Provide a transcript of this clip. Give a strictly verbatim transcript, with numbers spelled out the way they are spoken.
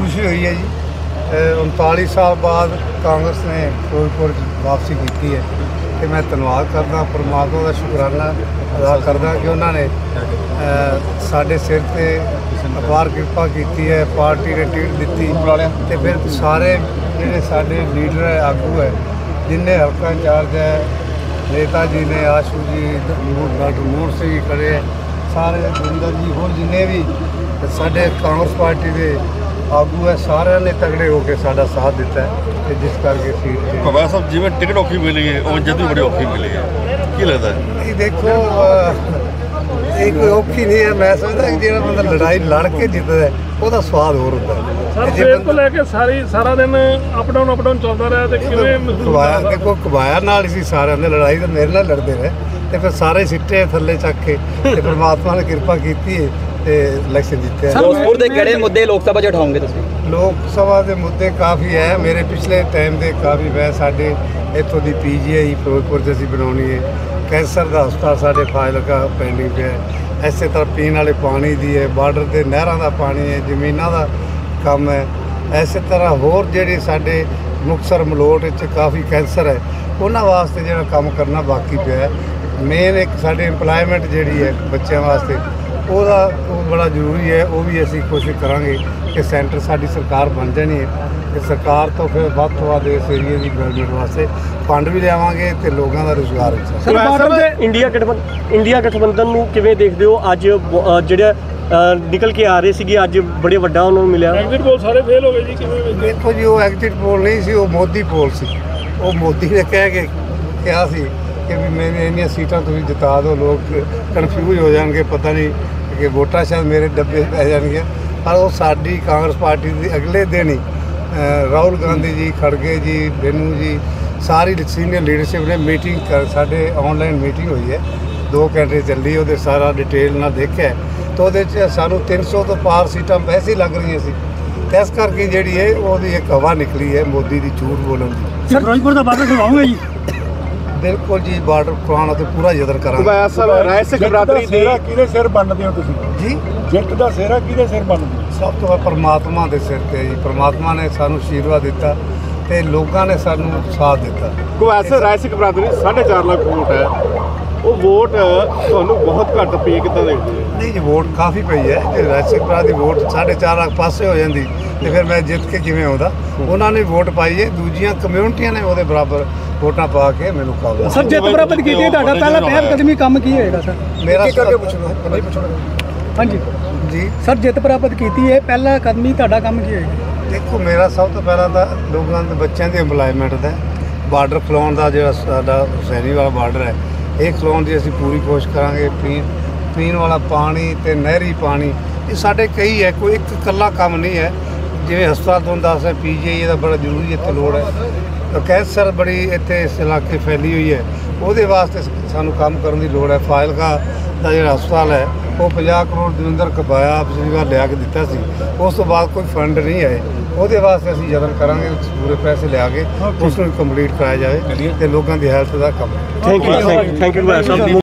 खुशी हुई है जी। उनतालीस साल बाद कांग्रेस ने फिरोजपुर वापसी की है तो मैं धन्यवाद करदा, परमात्मा का शुकराना अदा करदा कि उन्होंने साढ़े सिर ते अपार कृपा की है। पार्टी ने टिकट दी तो फिर सारे जिहड़े साडे लीडर है, आगू है, जिन्हें हल्का इंचार्ज है, नेता जी ने, आशू जी, डॉक्टर मोहन सिंह जी खड़े है, सारे गुरिंदर जी होर जिन्हें भी साडे कांग्रेस पार्टी के आगू है, सारे ने तगड़े होकर साडा साथ दिता है ते जिस करके सीट कबाया साहब जिवें टिकट औखी मिली है और जद भी बड़ी औखी मिली है, की लगता है? नहीं देखो, ये कोई औखी नहीं है। मैं समझदा कि जो बंदा लड़ाई लड़ के जितदा है ਉਹਦਾ ਸਵਾਦ ਹੋਰ ਹੁੰਦਾ ਹੈ। ਸਰ ਸਵੇਰ ਤੋਂ ਲੈ ਕੇ ਸਾਰੀ ਸਾਰਾ ਦਿਨ ਅਪ ਡਾਊਨ ਅਪ ਡਾਊਨ ਚੱਲਦਾ ਰਿਹਾ ਤੇ ਕਿਵੇਂ ਮਹਿਸੂਸ ਕਬਾਇਆ ਦੇਖੋ ਕਬਾਇਆ ਨਾਲ ਸੀ ਸਾਰਿਆਂ ਦੇ ਲੜਾਈ ਤਾਂ ਮੇਰੇ ਨਾਲ ਲੜਦੇ ਰਹੇ ਤੇ ਫਿਰ ਸਾਰੇ ਸਿੱਟੇ ਥੱਲੇ ਚੱਕ ਕੇ ਤੇ ਪਰਮਾਤਮਾ ਨੇ ਕਿਰਪਾ ਕੀਤੀ ਹੈ ਤੇ ਇਲੈਕਸ਼ਨ ਜਿੱਤਿਆ। ਫਿਰੋਜ਼ਪੁਰ ਦੇ ਕਿਹੜੇ ਮੁੱਦੇ ਲੋਕ ਸਭਾ 'ਚ ਉਠਾਓਗੇ ਤੁਸੀਂ? ਲੋਕ ਸਭਾ ਦੇ ਮੁੱਦੇ ਕਾਫੀ ਹੈ। ਮੇਰੇ ਪਿਛਲੇ ਟਾਈਮ ਦੇ ਕਾਫੀ ਵੈ ਸਾਡੇ ਇੱਥੋਂ ਦੀ ਪੀ ਜੀ ਆਈ ਫਿਰੋਜ਼ਪੁਰ 'ਚ ਅਸੀਂ ਬਣਾਉਣੀ ਹੈ। ਕੈਂਸਰ ਦਾ ਹਸਪਤਾਲ ਸਾਡੇ ਫਾਜ਼ਿਲਕਾ ਪੈਂਡਿੰਗ ਪਿਆ ਹੈ। ਇਸੇ ਤਰ੍ਹਾਂ ਪੀਣ ਵਾਲੇ ਪਾਣੀ ਦੀ ਹੈ, ਬਾਰਡਰ ਦੇ ਨਹਿਰਾਂ ਦਾ ਪਾਣੀ ਹੈ, ਜ਼ਮੀਨਾਂ ਦਾ ਕੰਮ ਹੈ। ਇਸੇ ਤਰ੍ਹਾਂ ਹੋਰ ਜਿਹੜੇ ਸਾਡੇ ਮੁਕਤਸਰ ਮਲੋਟ ਵਿੱਚ ਕਾਫੀ ਕੈਂਸਰ ਹੈ, ਉਹਨਾਂ ਵਾਸਤੇ ਜਿਹੜਾ ਕੰਮ ਕਰਨਾ ਬਾਕੀ ਪਿਆ ਹੈ। ਮੇਨ ਇੱਕ ਸਾਡੇ ਇੰਪਲਾਇਮੈਂਟ ਜਿਹੜੀ ਹੈ ਬੱਚਿਆਂ ਵਾਸਤੇ, ਉਹਦਾ ਉਹ ਬੜਾ ਜ਼ਰੂਰੀ ਹੈ। ਉਹ ਵੀ ਅਸੀਂ ਕੋਸ਼ਿਸ਼ ਕਰਾਂਗੇ ਕਿ ਸੈਂਟਰ ਸਾਡੀ ਸਰਕਾਰ ਬਣ ਜਾਣੀ ਹੈ ਤੇ ਸਰਕਾਰ ਤੋਂ ਫਿਰ ਵੱਧ ਤੋਂ ਵੱਧ ਇਸ ਏਰੀਏ ਦੀ ਡਿਵੈਲਪਮੈਂਟ ਵਾਸਤੇ ਫੰਡ ਵੀ ਲਿਆਵਾਂਗੇ ਤੇ ਲੋਕਾਂ ਦਾ ਰੁਜ਼ਗਾਰ ਵੀ। ਸਰ ਬਾਦਲ ਦੇ ਇੰਡੀਆ ਗਠਬੰਧਨ ਇੰਡੀਆ ਗਠਬੰਧਨ ਨੂੰ ਕਿਵੇਂ ਦੇਖਦੇ ਹੋ? ਅੱਜ ਜਿਹੜੇ ਨਿਕਲ ਕੇ ਆ ਰਹੇ ਸੀਗੇ, ਅੱਜ ਬੜੇ ਵੱਡਾ ਉਹਨਾਂ ਨੂੰ ਮਿਲਿਆ। ਐਗਜ਼ਿਟ ਪੋਲ ਸਾਰੇ ਫੇਲ ਹੋ ਗਏ ਜੀ, ਕਿਵੇਂ ਦੇਖੋ ਜੀ, ਉਹ ਐਗਜ਼ਿਟ ਪੋਲ ਨਹੀਂ ਸੀ, ਉਹ ਮੋਦੀ ਪੋਲ ਸੀ। ਉਹ ਮੋਦੀ ਨੇ ਕਹਿ ਕੇ ਕਿਹਾ ਸੀ ਕਿ ਵੀ ਮੇਰੇ ਇੰਨੀਆਂ ਸੀਟਾਂ ਤੁਸੀਂ ਜਿਤਾ ਦਿਓ, ਲੋਕ ਕਨਫਿਊਜ਼ ਹੋ ਜਾਣਗੇ, ਪਤਾ ਨਹੀਂ ਕਿ ਵੋਟਾਂ ਸ਼ਾਇਦ ਮੇਰੇ ਡੱਬੇ ਪੈ ਜਾਣਗੀਆਂ। ਪਰ ਉਹ ਸਾਡੀ ਕਾਂਗਰਸ ਪਾਰਟੀ ਦੀ ਅਗਲੇ ਦਿਨ ਹੀ ਰਾਹੁਲ ਗਾਂਧੀ ਜੀ, ਖੜਗੇ ਜੀ, ਬੈਨੂ ਜੀ, ਸਾਰੀ ਸੀਨੀਅਰ ਲੀਡਰਸ਼ਿਪ ਨੇ ਮੀਟਿੰਗ ਕਰ ਸਾਡੇ ਆਨਲਾਈਨ ਮੀਟਿੰਗ ਹੋਈ ਹੈ, ਦੋ ਘੰਟੇ ਚੱਲੀ। ਉਹਦੇ ਸਾਰਾ ਡਿਟੇਲ ਨਾਲ ਦੇਖਿਆ ਤਾਂ ਉਹਦੇ 'ਚ ਸਾਨੂੰ ਤਿੰਨ ਸੌ ਤੋਂ ਪਾਰ ਸੀਟਾਂ ਵੈਸੇ ਹੀ ਲੱਗ ਰਹੀਆਂ ਸੀ। ਤੇ ਇਸ ਕਰਕੇ ਜਿਹੜੀ ਹੈ ਉਹਦੀ ਇੱਕ ਹਵਾ ਨਿਕਲੀ ਹੈ ਮੋਦੀ ਦੀ ਝੂਠ ਬੋਲਣ ਦੀ। ਫਿਰੋਜ਼ਪੁਰ ਦਾ ਬਾਰਡਰ ਖਵਾਉਂਗੇ ਜੀ? ਬਿਲਕੁਲ ਜੀ, ਬਾਰਡਰ ਖਵਾਉਣ ਤੇ ਪੂਰਾ ਯਤਨ ਕਰਾਂਗੇ। ਕਬਾਇਆ ਸਾਹਿਬ ਰਾਏ ਸਿੱਖ ਬਰਾਦਰੀ ਦੀ ਕਿਹਦੇ ਸਿਰ ਬੰਨਦੇ ਹੋ ਤੁਸੀਂ ਜੀ? ਜਿੱਤ ਦਾ ਸਿਹਰਾ ਕਿਹਦੇ ਸਿਰ ਬੰਨਦੇ? ਸਭ ਤੋਂ ਵੱਧ ਪਰਮਾਤਮਾ ਦੇ ਸਿਰ ਤੇ ਜੀ। ਪਰਮਾਤਮਾ ਨੇ ਸਾਨੂੰ ਆਸ਼ੀਰਵਾਦ ਦਿੱਤਾ ਤੇ ਲੋਕਾਂ ਨੇ ਸਾਨੂੰ ਸਾਥ ਦਿੱਤਾ। ਕਬਾਇਆ ਸਾਹਿਬ ਰਾਏ ਸਿੱਖ ਬਰਾਦਰੀ ਸਾਢੇ ਚਾਰ ਲੱਖ ਵੋਟ ਹੈ, ਉਹ ਵੋਟ ਤੁਹਾਨੂੰ ਬਹੁਤ ਘੱਟ ਪਈ, ਕਿੱਦਾਂ ਦੇਖਦੇ ਹੋ? ਨਹੀਂ ਜੀ, ਵੋਟ ਕਾਫੀ ਪਈ ਹੈ। ਜੇ ਰਾਏ ਸਿੱਖ ਬਰਾਦਰੀ ਦੀ ਵੋਟ ਸਾਢੇ ਚਾਰ ਲੱਖ ਪਾਸੇ ਹੋ ਜਾਂਦੀ ਤੇ ਫਿਰ ਮੈਂ ਜਿੱਤ ਕੇ ਕਿਵੇਂ ਆਉਂਦਾ? ਉਹਨਾਂ ਨੇ ਵੋਟ ਪਾਈ ਹੈ, ਦੂਜੀਆਂ ਕਮਿਊਨਿਟੀਆਂ ਨੇ ਉਹਦੇ ਬਰਾਬਰ ਵੋਟਾਂ ਪਾ ਕੇ ਮੈਨੂੰ ਕਾਬੂ। ਸਰ ਜਿੱਤ ਪ੍ਰਾਪਤ ਕੀਤੀ, ਤੁਹਾਡਾ ਪਹਿਲਾ ਪਹਿਲ ਕਦਮੀ ਕੰਮ ਕੀ ਹੋਏਗਾ ਸਰ? ਮੇਰਾ ਕਰਕੇ ਪੁੱਛਣਾ ਨਹੀਂ ਪੁੱਛਣਾ ਹਾਂਜੀ ਜੀ ਸਰ, ਜਿੱਤ ਪ੍ਰਾਪਤ ਕੀਤੀ ਹੈ, ਪਹਿਲਾ ਕਦਮੀ ਤੁਹਾਡਾ ਕੰਮ ਕੀ ਹੋਏਗਾ? ਦੇਖੋ, ਮੇਰਾ ਸਭ ਤੋਂ ਪਹਿਲਾਂ ਤਾਂ ਲੋਕਾਂ ਦੇ ਬੱਚਿਆਂ ਦੀ ਇੰਪਲਾਇਮੈਂਟ ਦਾ, ਬਾਰਡਰ ਖਲਾਉਣ ਦਾ, ਜਿਹੜਾ ਸਾਡਾ ਹੁਸੈਨੀ ਵਾਲਾ ਬਾਰਡਰ ਹੈ, ਇਹ ਖਲਾਉਣ ਦੀ ਅਸੀਂ ਪੂਰੀ ਕੋਸ਼ਿਸ਼ ਕਰਾਂਗੇ। ਪੀਣ ਪੀਣ ਵਾਲਾ ਪਾਣੀ ਤੇ ਨਹਿਰੀ ਪਾਣੀ, ਇਹ ਸਾਡੇ ਕਈ ਹੈ, ਕੋਈ ਇੱਕ ਇਕੱਲਾ ਕੰਮ ਨਹੀਂ ਹੈ। ਜਿਵੇਂ ਹਸਪਤਾਲ ਤੋਂ ਦੱਸ ਹੈ, ਪੀ ਜੀ ਆਈ ਦਾ ਬੜਾ ਜ਼ਰੂਰੀ ਇੱਥੇ ਲੋੜ ਹੈ। ਕੈਂਸਰ ਬੜੀ ਇੱਥੇ ਇਸ ਇਲਾਕੇ ਫੈਲੀ ਹੋਈ ਹੈ, ਉਹਦੇ ਵਾਸਤੇ ਸਾਨੂੰ ਕੰਮ ਕਰਨ ਦੀ ਲੋੜ ਹੈ। ਫਾਜ਼ਿਲਕਾ ਦਾ ਜਿਹੜਾ ਹਸਪਤਾਲ ਹੈ, ਉਹ ਪੰਜਾਹ ਕਰੋੜ ਦਵਿੰਦਰ ਕਬਾਇਆ ਪਿਛਲੀ ਵਾਰ ਲਿਆ ਕੇ ਦਿੱਤਾ ਸੀ, ਉਸ ਤੋਂ ਬਾਅਦ ਕੋਈ ਫੰਡ ਨਹੀਂ ਆਏ। ਉਹਦੇ ਵਾਸਤੇ ਅਸੀਂ ਯਤਨ ਕਰਾਂਗੇ, ਪੂਰੇ ਪੈਸੇ ਲਿਆ ਕੇ ਉਸ ਨੂੰ ਕੰਪਲੀਟ ਕਰਾਇਆ ਜਾਵੇ ਤੇ ਲੋਕਾਂ ਦੀ ਹੈਲਥ ਦਾ ਕੰਮ। Thank you thank you.